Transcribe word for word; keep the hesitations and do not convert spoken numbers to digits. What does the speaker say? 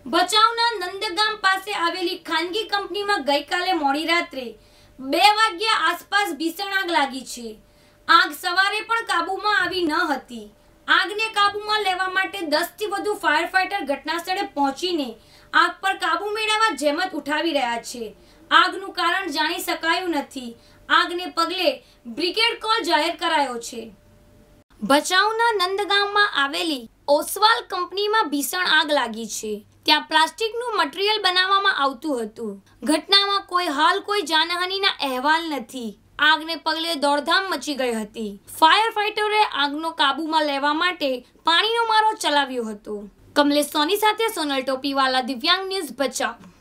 ભચાઉના નંદગામ પાસે આવેલી ખાનગી કંપનીમાં ગઈકાલે મોડી રાત્રે બે વાગ્યા આસપાસ ભીષણ આગ લાગી છે। આગ સવારે પણ કાબૂમાં આવી ન હતી। આગને કાબૂમાં લેવા માટે દસ થી વધુ ફાયર ફાઈટર ઘટનાસ્થળે પહોંચીને આગ પર કાબૂ મેળવવા જહેમત ઉઠાવી રહ્યા છે। આગનું કારણ જાણી શકાયું નથી। આગને પગલે બ્રિગેડ કોલ જાહેર કરાયો છે। ભચાઉના નંદગામમાં આવેલી ઓસવાલ કંપનીમાં ભીષણ આગ લાગી છે। ત્યાં પ્લાસ્ટિકનું મટીરીયલ બનાવવામાં આવતું હતું। ઘટનામાં કોઈ હાલ કોઈ જાનહાનિના અહેવાલ નથી। આગને પગલે દોડધામ મચી ગઈ હતી। ફાયર ફાઈટરે આગનો કાબૂમાં લેવા માટે પાણીનો મારો ચલાવ્યો હતો। કમલેશ સોની સાથે સોનલ ટોપીવાલા, દિવ્યાંગ ન્યૂઝ, ભચાઉ।